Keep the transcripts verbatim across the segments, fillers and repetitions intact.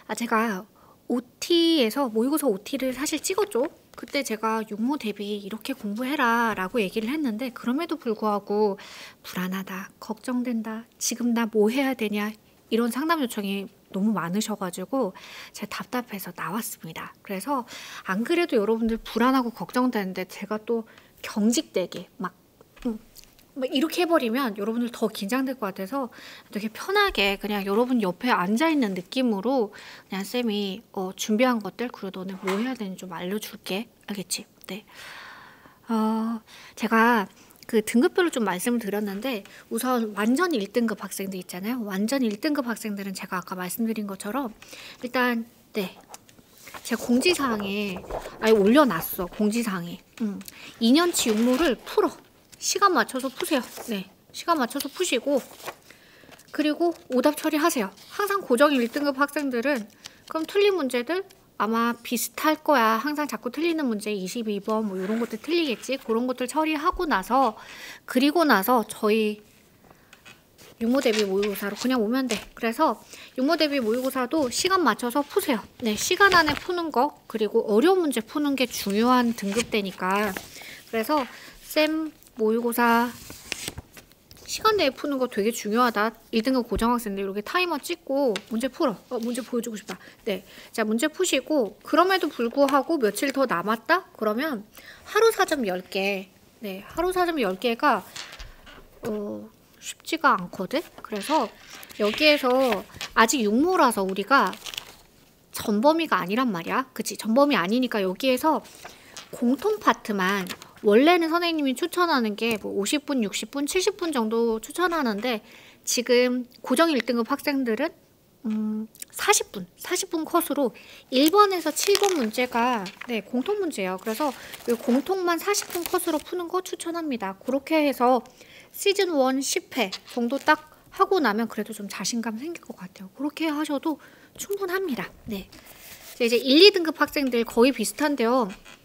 아, 제가 오티에서 모의고사 오티를 사실 찍었죠. 그때 제가 육모 대비 이렇게 공부해라 라고 얘기를 했는데 그럼에도 불구하고 불안하다, 걱정된다, 지금 나 뭐 해야 되냐 이런 상담 요청이 너무 많으셔가지고 제가 답답해서 나왔습니다. 그래서 안 그래도 여러분들 불안하고 걱정되는데 제가 또 경직되게 막 음, 막 이렇게 해버리면 여러분들 더 긴장될 것 같아서 되게 편하게 그냥 여러분 옆에 앉아있는 느낌으로 그냥 쌤이 어, 준비한 것들 그리고 너네 뭐 해야 되는지 좀 알려줄게. 알겠지? 네. 어, 제가 그 등급별로 좀 말씀을 드렸는데 우선 완전 일 등급 학생들 있잖아요. 완전 일 등급 학생들은 제가 아까 말씀드린 것처럼 일단 네. 제가 공지사항에 아예 올려놨어. 공지사항에 음, 이 년치 육모를 풀어. 시간 맞춰서 푸세요. 네, 시간 맞춰서 푸시고 그리고 오답 처리하세요. 항상 고정 일 등급 학생들은 그럼 틀린 문제들 아마 비슷할 거야. 항상 자꾸 틀리는 문제 이십이 번 뭐 이런 것들 틀리겠지. 그런 것들 처리하고 나서 그리고 나서 저희 육모 대비 모의고사로 그냥 오면 돼. 그래서 육모 대비 모의고사도 시간 맞춰서 푸세요. 네, 시간 안에 푸는 거 그리고 어려운 문제 푸는 게 중요한 등급대니까 그래서 쌤 모의고사 시간 내에 푸는 거 되게 중요하다. 일 등급 고정학생들 이렇게 타이머 찍고 문제 풀어. 어, 문제 보여주고 싶다. 네, 자 문제 푸시고 그럼에도 불구하고 며칠 더 남았다? 그러면 하루 사점 열 개. 네, 하루 사점 열 개가 어, 쉽지가 않거든? 그래서 여기에서 아직 육모라서 우리가 전범위가 아니란 말이야. 그치? 전범위 아니니까 여기에서 공통 파트만 원래는 선생님이 추천하는 게 뭐 오십 분, 육십 분, 칠십 분 정도 추천하는데 지금 고정 일 등급 학생들은 음, 사십 분, 사십 분 컷으로 일 번에서 칠 번 문제가 네, 공통 문제예요. 그래서 이 공통만 사십 분 컷으로 푸는 거 추천합니다. 그렇게 해서 시즌 일 십 회 정도 딱 하고 나면 그래도 좀 자신감 생길 것 같아요. 그렇게 하셔도 충분합니다. 네. 이제 일, 이 등급 학생들 거의 비슷한데요.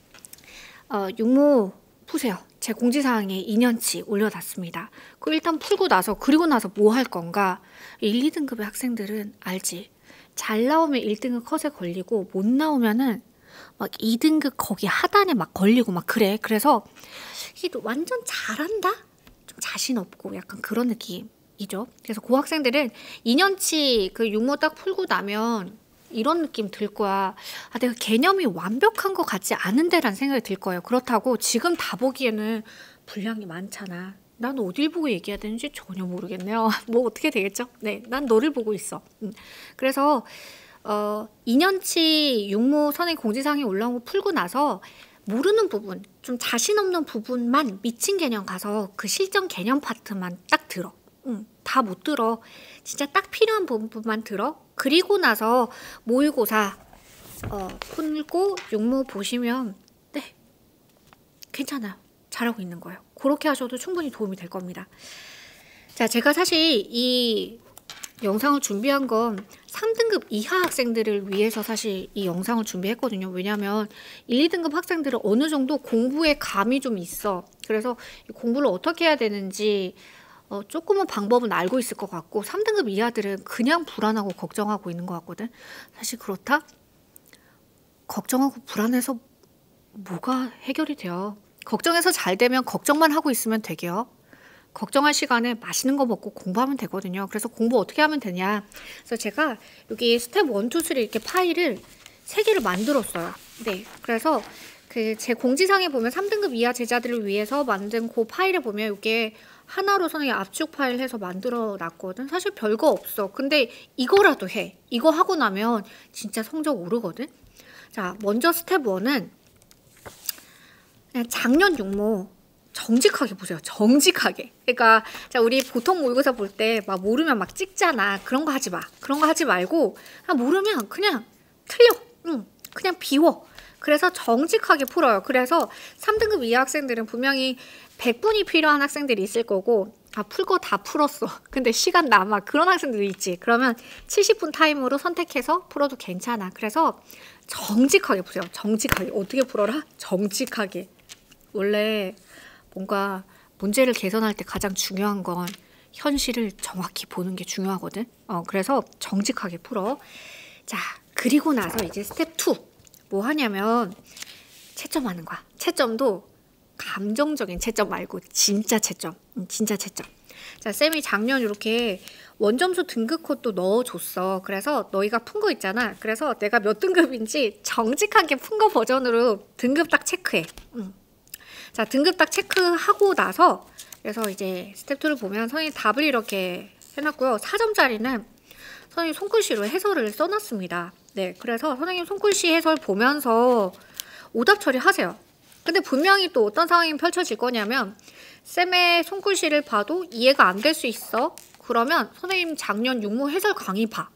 어, 육모 푸세요. 제 공지사항에 이 년치 올려놨습니다. 그 일단 풀고 나서 그리고 나서 뭐 할 건가? 일, 이 등급의 학생들은 알지. 잘 나오면 일 등급 컷에 걸리고 못 나오면은 막 이 등급 거기 하단에 막 걸리고 막 그래. 그래서 이게 완전 잘한다? 좀 자신 없고 약간 그런 느낌이죠. 그래서 그 학생들은 이 년치 그 육모 딱 풀고 나면 이런 느낌 들 거야. 아, 내가 개념이 완벽한 것 같지 않은데 라는 생각이 들 거예요. 그렇다고 지금 다 보기에는 분량이 많잖아. 난 어딜 보고 얘기해야 되는지 전혀 모르겠네요. 뭐 어떻게 되겠죠? 네, 난 너를 보고 있어. 음. 그래서 어, 이 년치 육모 선행 공지사항이 올라온 거 풀고 나서 모르는 부분, 좀 자신 없는 부분만 미친 개념 가서 그 실전 개념 파트만 딱 들어. 응, 다 못 들어. 진짜 딱 필요한 부분만 들어. 그리고 나서 모의고사 어, 풀고 육모 보시면 네, 괜찮아요. 잘하고 있는 거예요. 그렇게 하셔도 충분히 도움이 될 겁니다. 자, 제가 사실 이 영상을 준비한 건 삼 등급 이하 학생들을 위해서 사실 이 영상을 준비했거든요. 왜냐하면 일, 이 등급 학생들은 어느 정도 공부에 감이 좀 있어. 그래서 공부를 어떻게 해야 되는지 어, 조금은 방법은 알고 있을 것 같고 삼 등급 이하들은 그냥 불안하고 걱정하고 있는 것 같거든. 사실 그렇다? 걱정하고 불안해서 뭐가 해결이 돼요. 걱정해서 잘 되면 걱정만 하고 있으면 되게요. 걱정할 시간에 맛있는 거 먹고 공부하면 되거든요. 그래서 공부 어떻게 하면 되냐. 그래서 제가 여기 스텝 일, 이, 삼 이렇게 파일을 세 개를 만들었어요. 네, 그래서 그 제 공지사항에 보면 삼 등급 이하 제자들을 위해서 만든 그 파일에 보면 이게 하나로 선생님 압축 파일 해서 만들어 놨거든. 사실 별거 없어. 근데 이거라도 해. 이거 하고 나면 진짜 성적 오르거든. 자, 먼저 스텝 일은 그냥 작년 육모 정직하게 보세요. 정직하게. 그러니까 자, 우리 보통 모의고사 볼 때 막 모르면 막 찍잖아. 그런 거 하지 마. 그런 거 하지 말고 그냥 모르면 그냥 틀려. 응, 그냥 비워. 그래서 정직하게 풀어요. 그래서 삼 등급 이하 학생들은 분명히 백 분이 필요한 학생들이 있을 거고 아, 풀 거 다 풀었어. 근데 시간 남아. 그런 학생들도 있지. 그러면 칠십 분 타임으로 선택해서 풀어도 괜찮아. 그래서 정직하게 보세요. 정직하게. 어떻게 풀어라? 정직하게. 원래 뭔가 문제를 개선할 때 가장 중요한 건 현실을 정확히 보는 게 중요하거든. 어, 그래서 정직하게 풀어. 자, 그 그리고 나서 이제 스텝 투. 뭐 하냐면 채점하는 거야. 채점도 감정적인 채점 말고 진짜 채점. 응, 진짜 채점. 자, 쌤이 작년 이렇게 원점수 등급 코드도 넣어줬어. 그래서 너희가 푼 거 있잖아. 그래서 내가 몇 등급인지 정직하게 푼 거 버전으로 등급 딱 체크해. 응. 자, 등급 딱 체크하고 나서 그래서 이제 스텝 투를 보면 선생님이 답을 이렇게 해놨고요. 사 점짜리는 선생님 손글씨로 해설을 써놨습니다. 네, 그래서 선생님 손글씨 해설 보면서 오답 처리하세요. 근데 분명히 또 어떤 상황이 펼쳐질 거냐면 쌤의 손글씨를 봐도 이해가 안 될 수 있어. 그러면 선생님 작년 육모 해설 강의 봐.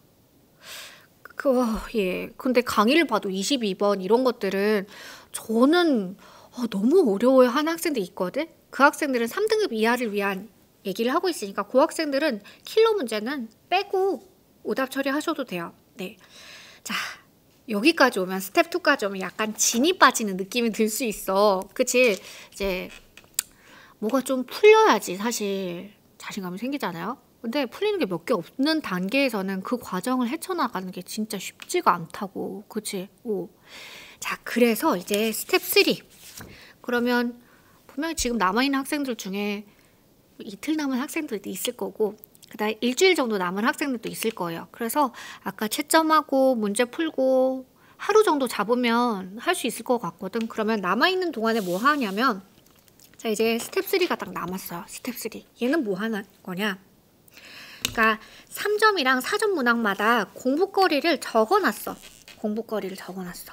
그, 어, 예. 근데 강의를 봐도 이십이 번 이런 것들은 저는 어, 너무 어려워요 하는 학생들이 있거든. 그 학생들은 삼 등급 이하를 위한 얘기를 하고 있으니까 그 학생들은 킬러 문제는 빼고 오답 처리하셔도 돼요. 네. 자, 여기까지 오면 스텝 투까지 오면 약간 진이 빠지는 느낌이 들 수 있어. 그치? 이제 뭐가 좀 풀려야지 사실 자신감이 생기잖아요. 근데 풀리는 게 몇 개 없는 단계에서는 그 과정을 헤쳐나가는 게 진짜 쉽지가 않다고. 그치? 오. 자, 그래서 이제 스텝 쓰리. 그러면 분명히 지금 남아있는 학생들 중에 이틀 남은 학생들도 있을 거고 그다음 일주일 정도 남은 학생들도 있을 거예요. 그래서 아까 채점하고 문제 풀고 하루 정도 잡으면 할 수 있을 것 같거든. 그러면 남아있는 동안에 뭐 하냐면 자, 이제 스텝 쓰리가 딱 남았어요. 스텝 쓰리. 얘는 뭐 하는 거냐? 그러니까 삼 점이랑 사 점 문항마다 공부거리를 적어놨어. 공부거리를 적어놨어.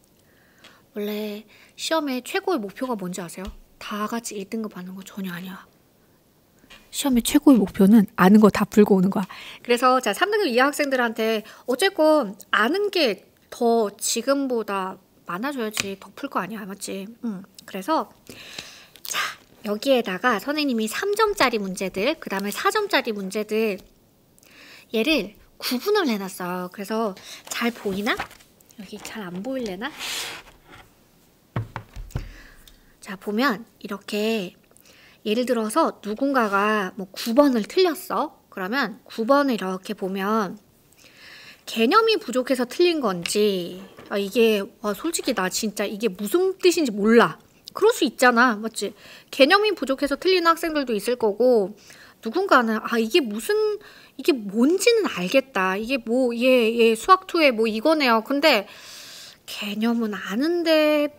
원래 시험의 최고의 목표가 뭔지 아세요? 다 같이 일 등급 받는 거 전혀 아니야. 시험의 최고의 목표는 아는 거 다 풀고 오는 거야. 그래서 자, 삼 등급 이하 학생들한테 어쨌건 아는 게 더 지금보다 많아져야지 더 풀 거 아니야. 맞지? 응. 그래서 자, 여기에다가 선생님이 삼 점짜리 문제들, 그 다음에 사 점짜리 문제들 얘를 구분을 해놨어요. 그래서 잘 보이나? 여기 잘 안 보일래나? 자, 보면 이렇게 예를 들어서 누군가가 뭐 구 번을 틀렸어. 그러면 구 번을 이렇게 보면 개념이 부족해서 틀린 건지 아, 이게 와, 솔직히 나 진짜 이게 무슨 뜻인지 몰라. 그럴 수 있잖아. 맞지? 개념이 부족해서 틀린 학생들도 있을 거고 누군가는 아 이게 무슨 이게 뭔지는 알겠다. 이게 뭐 얘 얘 수학 이에 뭐 이거네요. 근데 개념은 아는데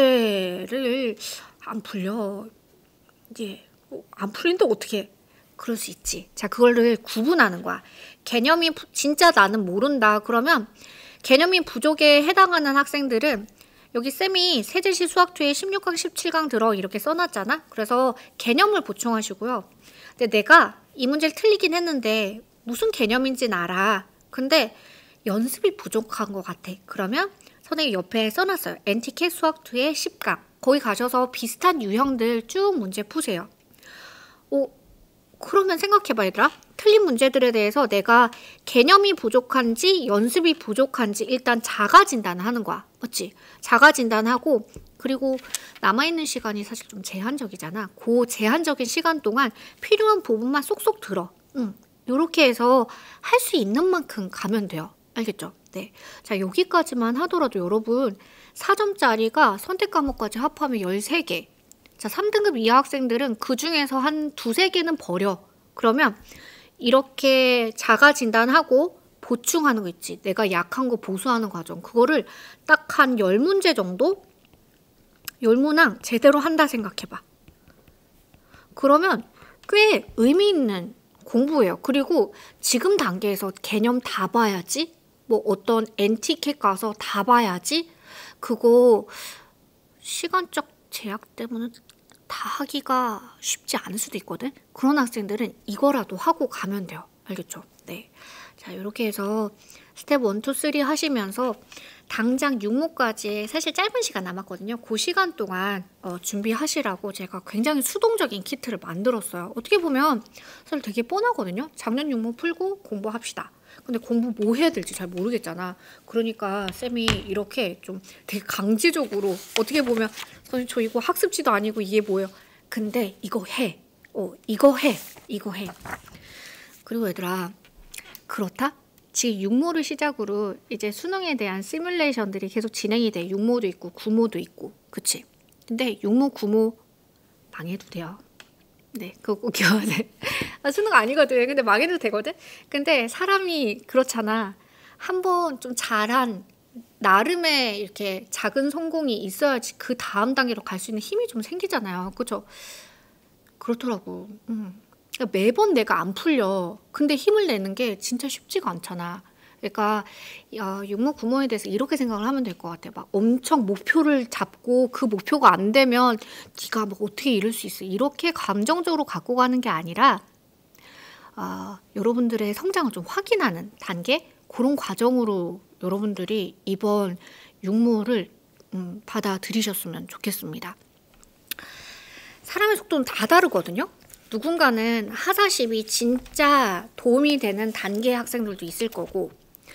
문제를 안 풀려. 이게 안 풀린다 어떻게? 그럴 수 있지. 자, 그거를 구분하는 거야. 개념이 부, 진짜 나는 모른다. 그러면 개념이 부족에 해당하는 학생들은 여기 쌤이 세제시 수학 이의 십육 강, 십칠 강 들어 이렇게 써놨잖아. 그래서 개념을 보충하시고요. 근데 내가 이 문제를 틀리긴 했는데 무슨 개념인지는 알아. 근데 연습이 부족한 것 같아. 그러면 선생님 옆에 써놨어요. 엔티캣 수학 이의 십 강. 거기 가셔서 비슷한 유형들 쭉 문제 푸세요. 오, 그러면 생각해봐 얘들아. 틀린 문제들에 대해서 내가 개념이 부족한지 연습이 부족한지 일단 자가 진단하는 거야. 맞지? 자가 진단하고 그리고 남아있는 시간이 사실 좀 제한적이잖아. 그 제한적인 시간 동안 필요한 부분만 쏙쏙 들어. 응. 요렇게 해서 할 수 있는 만큼 가면 돼요. 알겠죠? 네. 자, 여기까지만 하더라도 여러분 사 점짜리가 선택 과목까지 합하면 열세 개. 자, 삼 등급 이하 학생들은 그 중에서 한 두세 개는 버려. 그러면 이렇게 자가 진단하고 보충하는 거 있지. 내가 약한 거 보수하는 과정. 그거를 딱 한 열 문제 정도? 열 문항 제대로 한다 생각해봐. 그러면 꽤 의미 있는 공부예요. 그리고 지금 단계에서 개념 다 봐야지. 뭐 어떤 엔티캣 가서 다 봐야지. 그거 시간적 제약 때문에 다 하기가 쉽지 않을 수도 있거든. 그런 학생들은 이거라도 하고 가면 돼요. 알겠죠? 네. 자, 이렇게 해서 스텝 일, 이, 삼 하시면서 당장 육모까지 사실 짧은 시간 남았거든요. 그 시간 동안 어, 준비하시라고 제가 굉장히 수동적인 키트를 만들었어요. 어떻게 보면 사실 되게 뻔하거든요. 작년 육모 풀고 공부합시다. 근데 공부 뭐 해야 될지 잘 모르겠잖아. 그러니까 쌤이 이렇게 좀 되게 강제적으로 어떻게 보면 선생님 저 이거 학습지도 아니고 이게 뭐예요. 근데 이거 해. 어, 이거 해. 이거 해. 그리고 얘들아 그렇다? 지금 육모를 시작으로 이제 수능에 대한 시뮬레이션들이 계속 진행이 돼. 육모도 있고 구모도 있고, 그치? 근데 육모, 구모 망해도 돼요. 네, 그거 꼭 기억해야 돼. 아, 수능 아니거든. 근데 망해도 되거든. 근데 사람이 그렇잖아. 한번 좀 잘한 나름의 이렇게 작은 성공이 있어야지 그 다음 단계로 갈 수 있는 힘이 좀 생기잖아요. 그죠? 그렇더라고. 음. 그러니까 매번 내가 안 풀려. 근데 힘을 내는 게 진짜 쉽지가 않잖아. 그러니까 어, 육모 구모에 대해서 이렇게 생각을 하면 될 것 같아. 막 엄청 목표를 잡고 그 목표가 안 되면 네가 뭐 어떻게 이룰 수 있어. 이렇게 감정적으로 갖고 가는 게 아니라 어, 여러분들의 성장을 좀 확인하는 단계? 그런 과정으로 여러분들이 이번 육모를 음, 받아들이셨으면 좋겠습니다. 사람의 속도는 다 다르거든요. 누군가는 하사십이 진짜 도움이 되는 단계 학생들도 있을 거고,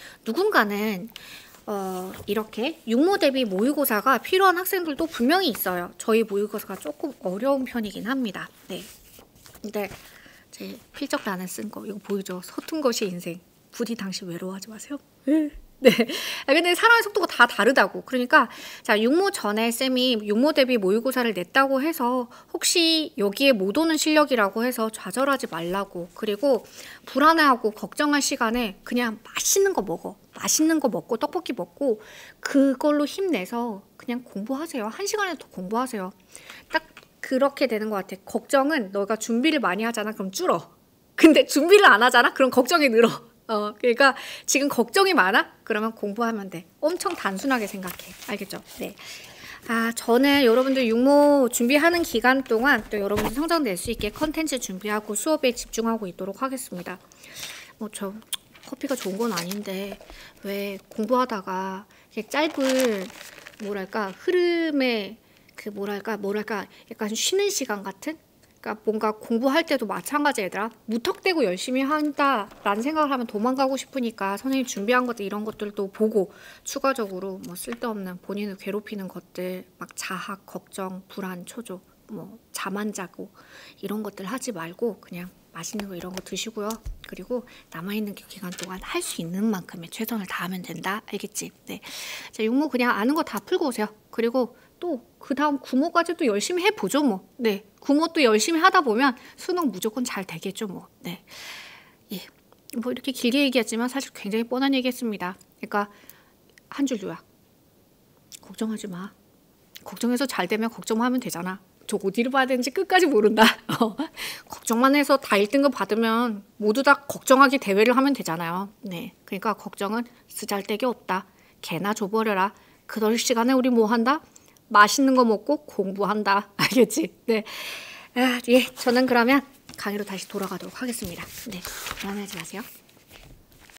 누군가는 어, 이렇게 육모 대비 모의고사가 필요한 학생들도 분명히 있어요. 저희 모의고사가 조금 어려운 편이긴 합니다. 네. 근데 제 필적란에 쓴 거 이거 보이죠? 서툰 것이 인생. 부디 당신 외로워하지 마세요. 네. 근데 사람의 속도가 다 다르다고. 그러니까 자, 육모 전에 쌤이 육모 대비 모의고사를 냈다고 해서 혹시 여기에 못 오는 실력이라고 해서 좌절하지 말라고. 그리고 불안해하고 걱정할 시간에 그냥 맛있는 거 먹어. 맛있는 거 먹고 떡볶이 먹고 그걸로 힘내서 그냥 공부하세요. 한 시간에 더 공부하세요. 딱 그렇게 되는 것 같아. 걱정은 너가 준비를 많이 하잖아. 그럼 줄어. 근데 준비를 안 하잖아. 그럼 걱정이 늘어. 어, 그러니까 지금 걱정이 많아? 그러면 공부하면 돼. 엄청 단순하게 생각해. 알겠죠? 네. 아, 저는 여러분들 육모 준비하는 기간 동안 또 여러분들 성적 낼 수 있게 컨텐츠 준비하고 수업에 집중하고 있도록 하겠습니다. 뭐 저 커피가 좋은 건 아닌데 왜 공부하다가 이렇게 짧은 뭐랄까 흐름에 그 뭐랄까 뭐랄까 약간 쉬는 시간 같은? 그러니까 뭔가 공부할 때도 마찬가지 얘들아. 무턱대고 열심히 한다라는 생각을 하면 도망가고 싶으니까 선생님 준비한 것들 이런 것들도 보고 추가적으로 뭐 쓸데없는 본인을 괴롭히는 것들 막 자학, 걱정, 불안, 초조 뭐 잠 안 자고 이런 것들 하지 말고 그냥 맛있는 거 이런 거 드시고요. 그리고 남아있는 기간 동안 할 수 있는 만큼의 최선을 다하면 된다. 알겠지? 네. 자, 육모 그냥 아는 거 다 풀고 오세요. 그리고 또 그 다음 구모까지 또 열심히 해보죠 뭐. 네. 구모 또 열심히 하다 보면 수능 무조건 잘 되겠죠 뭐. 네. 예. 뭐 이렇게 길게 얘기했지만 사실 굉장히 뻔한 얘기했습니다. 그러니까 한 줄 요약. 걱정하지 마. 걱정해서 잘 되면 걱정만 하면 되잖아. 저 어디를 봐야 되는지 끝까지 모른다. 걱정만 해서 다 일 등급 받으면 모두 다 걱정하기 대회를 하면 되잖아요. 네. 그러니까 걱정은 쓰잘데기 없다. 개나 줘버려라. 그럴 시간에 우리 뭐 한다? 맛있는 거 먹고 공부한다. 알겠지? 네. 아, 예. 저는 그러면 강의로 다시 돌아가도록 하겠습니다. 네. 불안해하지 마세요.